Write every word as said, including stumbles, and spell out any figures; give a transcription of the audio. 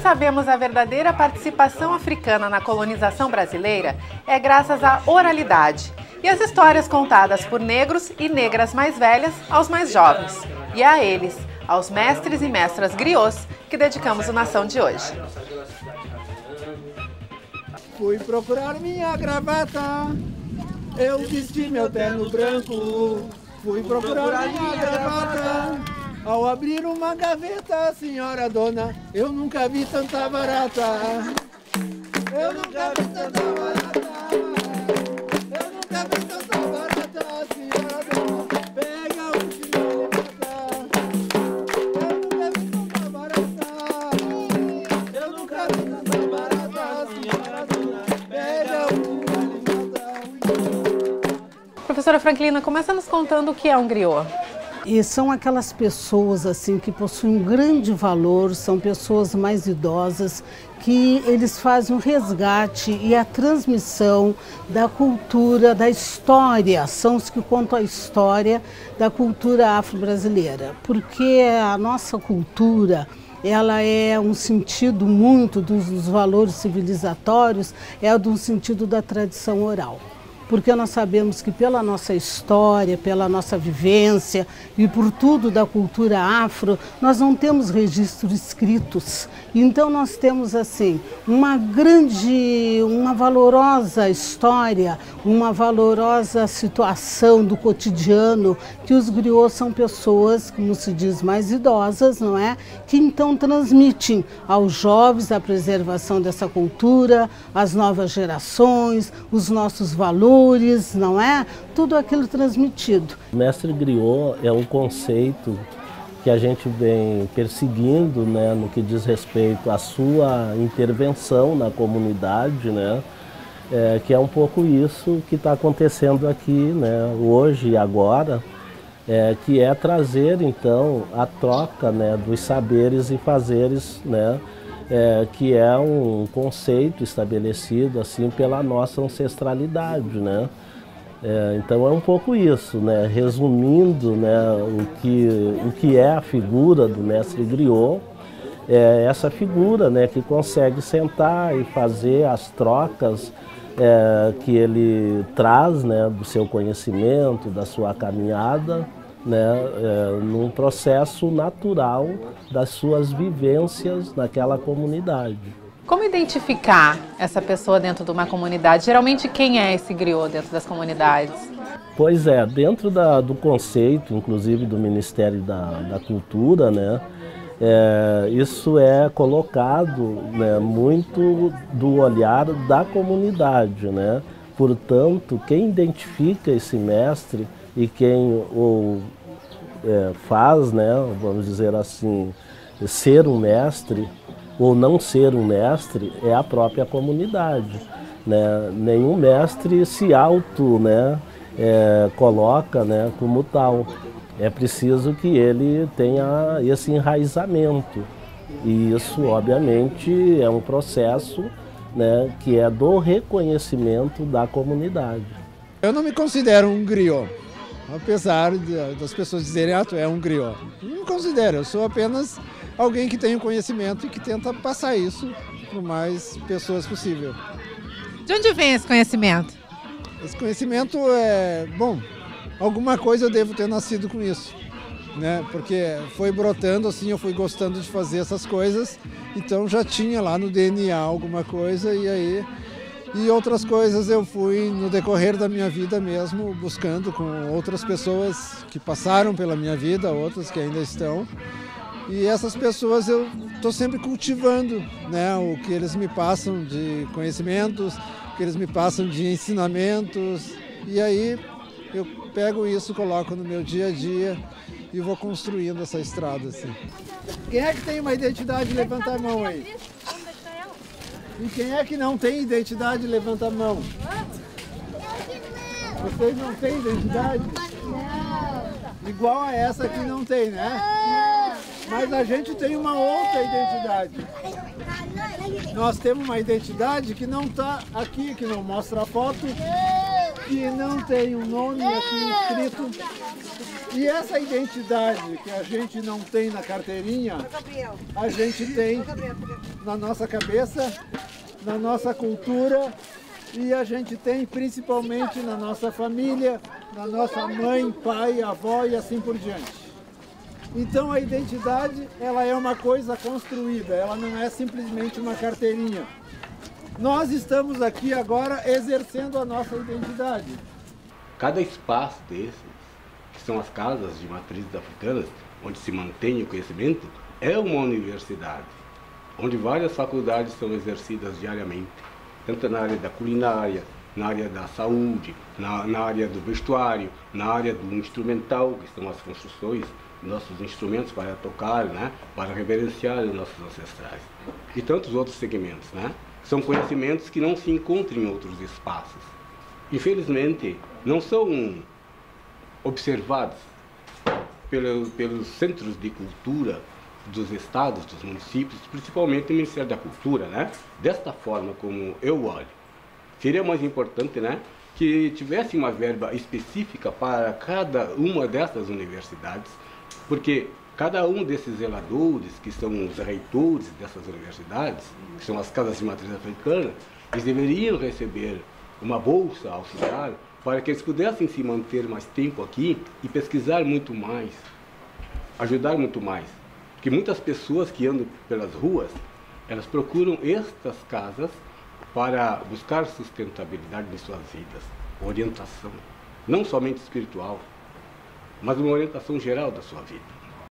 sabemos a verdadeira participação africana na colonização brasileira é graças à oralidade e às histórias contadas por negros e negras mais velhas aos mais jovens. E a eles, aos mestres e mestras griots, que dedicamos o Nação de hoje. Fui procurar minha gravata, eu vesti meu terno branco. Fui procurar minha gravata, ao abrir uma gaveta, senhora dona, eu nunca vi tanta barata. Eu nunca vi tanta barata. Eu nunca vi tanta barata, senhora dona, pega o que me levanta. Eu nunca vi tanta barata. Eu nunca vi tanta barata, senhora dona, pega o que me levanta. Professora Franklina, começa nos contando o que é um griot. E são aquelas pessoas assim que possuem um grande valor, são pessoas mais idosas, que eles fazem o resgate e a transmissão da cultura, da história, são os que contam a história da cultura afro-brasileira, porque a nossa cultura, ela é um sentido muito dos, dos valores civilizatórios, é do sentido da tradição oral. Porque nós sabemos que pela nossa história, pela nossa vivência e por tudo da cultura afro, nós não temos registros escritos. Então nós temos assim uma grande, uma valorosa história, uma valorosa situação do cotidiano, que os griots são pessoas, como se diz, mais idosas, não é? Que então transmitem aos jovens a preservação dessa cultura, as novas gerações, os nossos valores, não é? Tudo aquilo transmitido. O mestre griot é um conceito que a gente vem perseguindo, né, no que diz respeito à sua intervenção na comunidade, né, é, que é um pouco isso que está acontecendo aqui, né, hoje e agora, é, que é trazer então a troca, né, dos saberes e fazeres, né, É, que é um conceito estabelecido assim pela nossa ancestralidade, né? É, então é um pouco isso, né? Resumindo, né, o que, o que é a figura do mestre griot, é essa figura, né, que consegue sentar e fazer as trocas é, que ele traz, né, do seu conhecimento, da sua caminhada, né, é, num processo natural das suas vivências naquela comunidade. Como identificar essa pessoa dentro de uma comunidade? Geralmente quem é esse griot dentro das comunidades? Pois é, dentro da, do conceito, inclusive do Ministério da, da Cultura, né, é, isso é colocado, né, muito do olhar da comunidade, né? Portanto, quem identifica esse mestre e quem o é, faz, né, vamos dizer assim, ser um mestre ou não ser um mestre é a própria comunidade, né? Nenhum mestre se auto, né, é, coloca, né, como tal. É preciso que ele tenha esse enraizamento e isso, obviamente, é um processo, né, que é do reconhecimento da comunidade. Eu não me considero um griot, apesar de, das pessoas dizerem, ah, tu é um griot. Não me considero, eu sou apenas alguém que tem o conhecimento e que tenta passar isso para mais pessoas possível. De onde vem esse conhecimento? Esse conhecimento é, bom, alguma coisa eu devo ter nascido com isso, né? Porque foi brotando assim, eu fui gostando de fazer essas coisas, então já tinha lá no D N A alguma coisa e aí... E outras coisas eu fui, no decorrer da minha vida mesmo, buscando com outras pessoas que passaram pela minha vida, outras que ainda estão. E essas pessoas eu estou sempre cultivando, né, o que eles me passam de conhecimentos, o que eles me passam de ensinamentos. E aí eu pego isso, coloco no meu dia a dia e vou construindo essa estrada assim. Quem é que tem uma identidade? Levanta a mão aí. E quem é que não tem identidade, levanta a mão. Vocês não têm identidade? Não. Igual a essa que não tem, né? Mas a gente tem uma outra identidade. Nós temos uma identidade que não está aqui, que não mostra a foto, que não tem um nome aqui escrito. E essa identidade que a gente não tem na carteirinha, a gente tem na nossa cabeça, na nossa cultura, e a gente tem principalmente na nossa família, na nossa mãe, pai, avó e assim por diante. Então a identidade, ela é uma coisa construída, ela não é simplesmente uma carteirinha. Nós estamos aqui agora exercendo a nossa identidade. Cada espaço desses, que são as casas de matrizes africanas, onde se mantém o conhecimento, é uma universidade, onde várias faculdades são exercidas diariamente, tanto na área da culinária, na área da saúde, na, na área do vestuário, na área do instrumental, que são as construções, nossos instrumentos para tocar, né, para reverenciar os nossos ancestrais. E tantos outros segmentos, né? São conhecimentos que não se encontram em outros espaços. Infelizmente, não são observados pelo, pelos centros de cultura dos estados, dos municípios, principalmente o Ministério da Cultura, né? Desta forma como eu olho. Seria mais importante, né, que tivesse uma verba específica para cada uma dessas universidades, porque cada um desses zeladores, que são os reitores dessas universidades, que são as casas de matriz africana, eles deveriam receber uma bolsa auxiliar para que eles pudessem se manter mais tempo aqui e pesquisar muito mais, ajudar muito mais. Porque muitas pessoas que andam pelas ruas, elas procuram estas casas para buscar sustentabilidade em suas vidas, orientação, não somente espiritual, mas uma orientação geral da sua vida.